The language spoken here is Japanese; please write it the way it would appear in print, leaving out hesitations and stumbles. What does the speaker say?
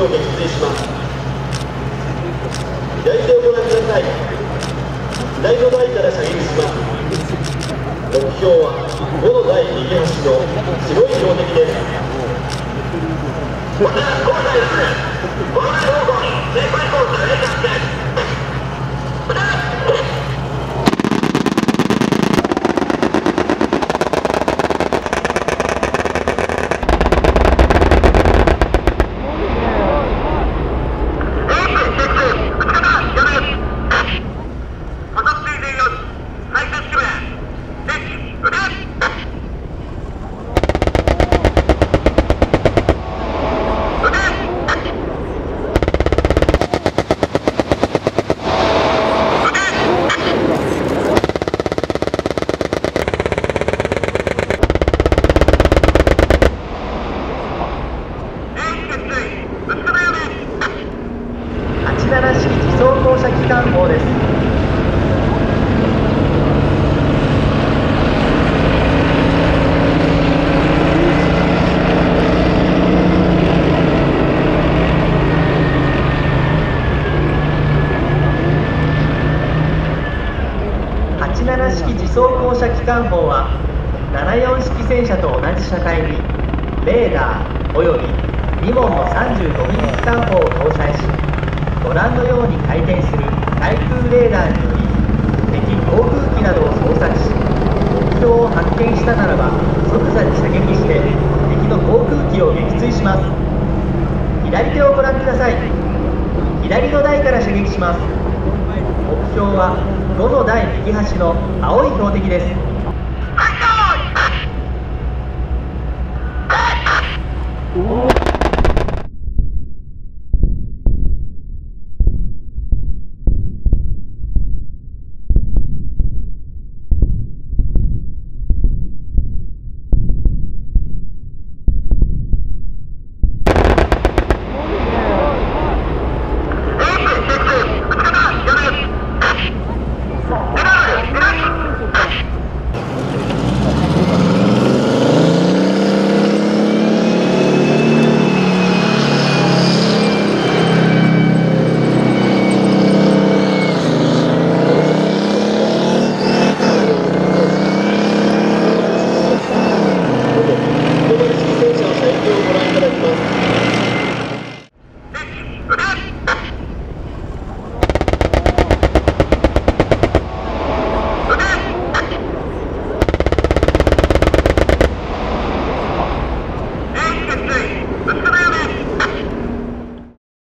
を撃墜します。左手をご覧ください。左の台から射撃します。目標は5の台右端の白い標的です。また今回ですね、この台方向に成功飛行されたんです。 87式自走降車機関砲です。87式自走降車機関砲は74式戦車と同じ車体にレーダーおよび2門の35ミリ機関砲を搭載し、ご覧のように回転する対空レーダーにより敵航空機などを捜索し、目標を発見したならば即座に射撃して敵の航空機を撃墜します。左手をご覧ください。左の台から射撃します。目標は5の台右端の青い標的です。おー